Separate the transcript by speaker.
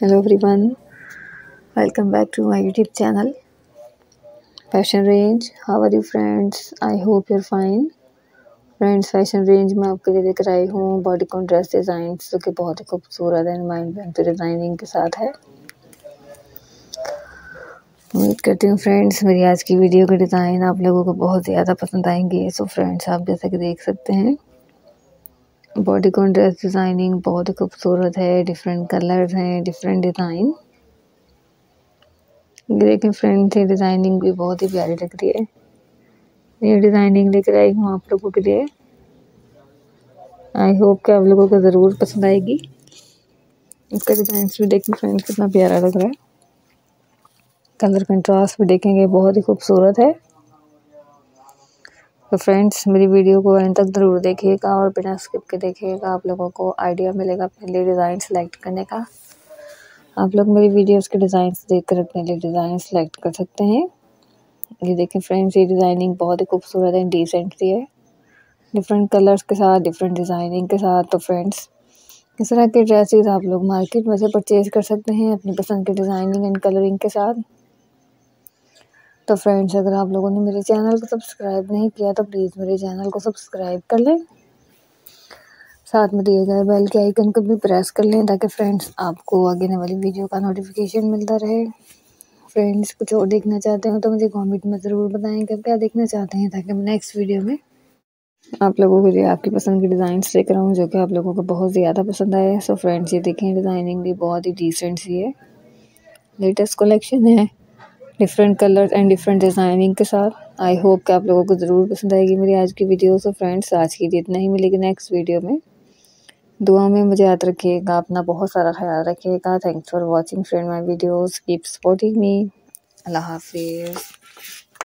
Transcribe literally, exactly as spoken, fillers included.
Speaker 1: Hello everyone, welcome back to my YouTube channel Fashion Range. How are you friends? I hope you're fine. Friends fashion range में आपके लिए लेकर आई हूँ bodycon dress design जो कि बहुत ही खूबसूरत है, माइंड ब्लोइंग डिज़ाइनिंग के साथ है। उम्मीद करती हूँ फ्रेंड्स मेरी आज की वीडियो के डिज़ाइन आप लोगों को बहुत ज़्यादा पसंद आएंगे। सो फ्रेंड्स आप जैसे कि देख सकते हैं बॉडीकॉन ड्रेस डिज़ाइनिंग बहुत ही खूबसूरत है, डिफरेंट कलर्स हैं, डिफरेंट डिज़ाइन। देखें फ्रेंड्स ये डिज़ाइनिंग भी बहुत ही प्यारी लग रही है। ये डिज़ाइनिंग लेकर आई हूँ आप लोगों के लिए। आई होप कि आप लोगों को ज़रूर पसंद आएगी। इसका डिज़ाइन भी देखें फ्रेंड्स कितना प्यारा लग रहा है। कलर कंट्रास्ट भी देखेंगे बहुत ही खूबसूरत है। तो फ्रेंड्स मेरी वीडियो को एंड तक ज़रूर देखिएगा और बिना स्किप के देखिएगा, आप लोगों को आइडिया मिलेगा अपने लिए डिज़ाइन सेलेक्ट करने का। आप लोग मेरी वीडियोस के डिज़ाइन देख कर अपने लिए डिज़ाइन सेलेक्ट कर सकते हैं। ये देखें फ्रेंड्स ये डिज़ाइनिंग बहुत ही खूबसूरत है, डिसेंट सी है, डिफरेंट कलर्स के साथ, डिफरेंट डिज़ाइनिंग के साथ। तो फ्रेंड्स इस तरह के ड्रेसेस आप लोग मार्केट में से परचेज कर सकते हैं अपनी पसंद के डिज़ाइनिंग एंड कलरिंग के साथ। तो फ्रेंड्स अगर आप लोगों ने मेरे चैनल को सब्सक्राइब नहीं किया तो प्लीज़ मेरे चैनल को सब्सक्राइब कर लें, साथ में दिए गए बेल के आइकन को भी प्रेस कर लें ताकि फ्रेंड्स आपको आगे आने वाली वीडियो का नोटिफिकेशन मिलता रहे। फ्रेंड्स कुछ और देखना चाहते हो तो मुझे कमेंट में ज़रूर बताएं कि क्या देखना चाहते हैं ताकि मैं नेक्स्ट वीडियो में आप लोगों के लिए आपकी पसंद के डिज़ाइंस लेकर आऊँ जो कि आप लोगों को बहुत ज़्यादा पसंद आए। सो फ्रेंड्स ये देखें डिज़ाइनिंग भी बहुत ही डिसेंट सी है, लेटेस्ट कलेक्शन है, different colours and different designing के साथ। आई होप कि आप लोगों को ज़रूर पसंद आएगी मेरी आज की वीडियो। सो फ्रेंड्स आज की लिए इतना ही, मिलेगी नेक्स्ट वीडियो में। दुआ में मुझे याद रखिएगा, अपना बहुत सारा ख्याल रखिएगा। Thanks for watching friend my videos, keep supporting me. अल्लाह हाफिज़।